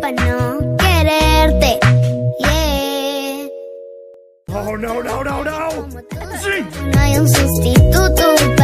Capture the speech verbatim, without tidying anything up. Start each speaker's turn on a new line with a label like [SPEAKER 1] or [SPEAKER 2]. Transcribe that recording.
[SPEAKER 1] pa' no quererte. Yeah.
[SPEAKER 2] Oh, no, no, no, no. Sí.
[SPEAKER 1] No hay un sustituto.